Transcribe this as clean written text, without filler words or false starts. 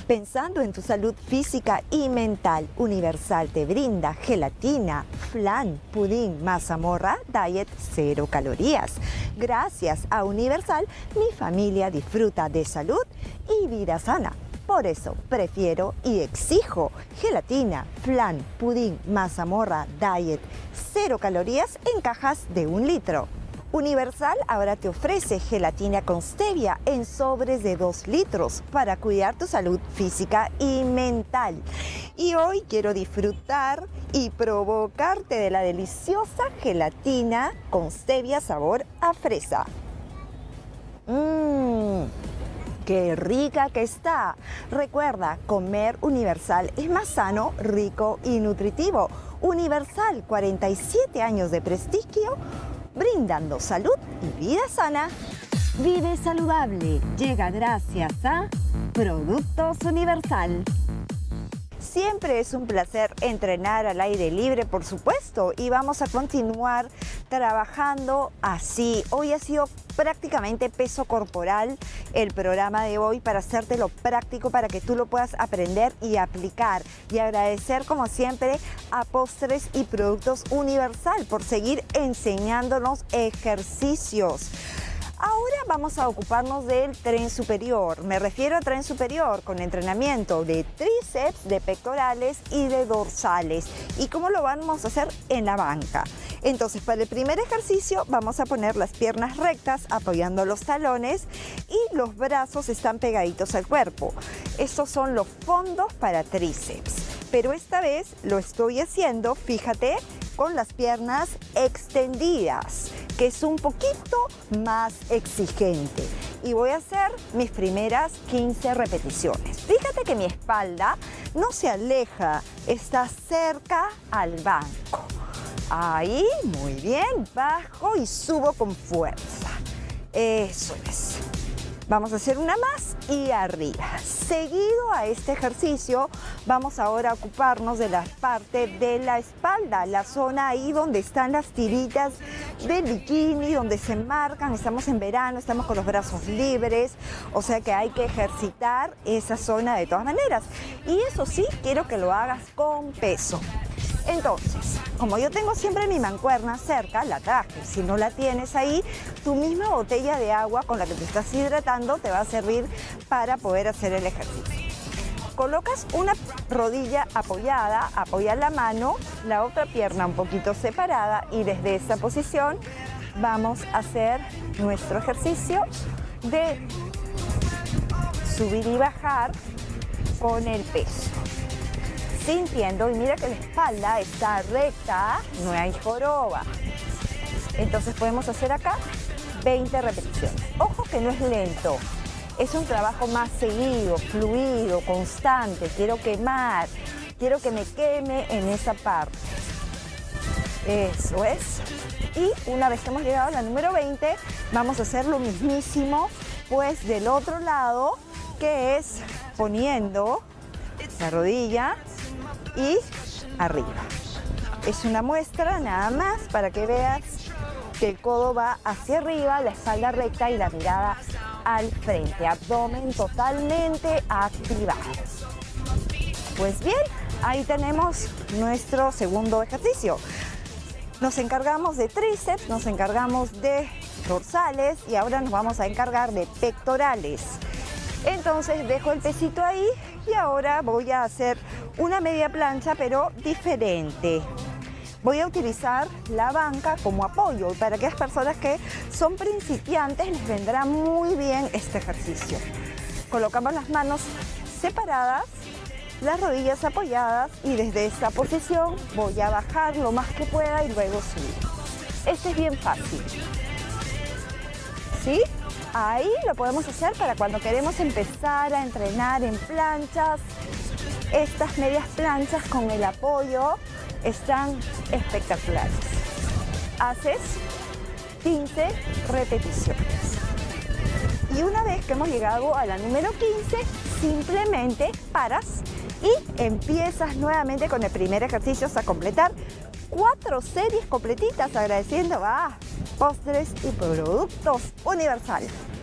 Pensando en tu salud física y mental, Universal te brinda gelatina, flan, pudín, mazamorra, diet 0 calorías. Gracias a Universal, mi familia disfruta de salud y vida sana. Por eso prefiero y exijo gelatina, flan, pudín, mazamorra, diet 0 calorías en cajas de 1 litro. Universal ahora te ofrece gelatina con stevia en sobres de 2 litros para cuidar tu salud física y mental. Y hoy quiero disfrutar y provocarte de la deliciosa gelatina con stevia sabor a fresa. ¡Qué rica que está! Recuerda, comer Universal es más sano, rico y nutritivo. Universal, 47 años de prestigio, brindando salud y vida sana. Vive saludable. Llega gracias a Productos Universal. Siempre es un placer entrenar al aire libre, por supuesto, y vamos a continuar trabajando así. Hoy ha sido prácticamente peso corporal el programa de hoy para hacértelo práctico, para que tú lo puedas aprender y aplicar. Y agradecer, como siempre, a Postres y Productos Universal por seguir enseñándonos ejercicios. Ahora vamos a ocuparnos del tren superior. Me refiero a tren superior con entrenamiento de tríceps, de pectorales y de dorsales. ¿Y cómo lo vamos a hacer? En la banca. Entonces, para el primer ejercicio vamos a poner las piernas rectas apoyando los talones y los brazos están pegaditos al cuerpo. Estos son los fondos para tríceps. Pero esta vez lo estoy haciendo, fíjate, con las piernas extendidas, que es un poquito más exigente. Y voy a hacer mis primeras 15 repeticiones. Fíjate que mi espalda no se aleja, está cerca al banco. Ahí, muy bien, bajo y subo con fuerza. Eso es. Vamos a hacer una más y arriba. Seguido a este ejercicio, vamos ahora a ocuparnos de la parte de la espalda, la zona ahí donde están las tiritas del bikini, donde se marcan. Estamos en verano, estamos con los brazos libres, o sea que hay que ejercitar esa zona de todas maneras. Y eso sí, quiero que lo hagas con peso. Entonces, como yo tengo siempre mi mancuerna cerca, la traje. Si no la tienes ahí, tu misma botella de agua con la que te estás hidratando te va a servir para poder hacer el ejercicio. Colocas una rodilla apoyada, apoya la mano, la otra pierna un poquito separada y desde esa posición vamos a hacer nuestro ejercicio de subir y bajar con el peso. Sintiendo, y mira que la espalda está recta, no hay joroba. Entonces podemos hacer acá 20 repeticiones. Ojo que no es lento, es un trabajo más seguido, fluido, constante. Quiero quemar, quiero que me queme en esa parte. Eso es. Y una vez que hemos llegado a la número 20, vamos a hacer lo mismísimo, pues del otro lado, que es poniendo la rodilla y arriba. Es una muestra nada más para que veas que el codo va hacia arriba, la espalda recta y la mirada al frente. Abdomen totalmente activado. Pues bien, ahí tenemos nuestro segundo ejercicio. Nos encargamos de tríceps, nos encargamos de dorsales y ahora nos vamos a encargar de pectorales. Entonces dejo el pesito ahí y ahora voy a hacer una media plancha, pero diferente. Voy a utilizar la banca como apoyo y para aquellas personas que son principiantes les vendrá muy bien este ejercicio. Colocamos las manos separadas, las rodillas apoyadas y desde esta posición voy a bajar lo más que pueda y luego subir. Este es bien fácil. ¿Sí? Ahí lo podemos hacer para cuando queremos empezar a entrenar en planchas. Estas medias planchas con el apoyo están espectaculares. Haces 15 repeticiones. Y una vez que hemos llegado a la número 15, simplemente paras y empiezas nuevamente con el primer ejercicio hasta completar 4 series completitas, agradeciendo a Postres y Productos Universal.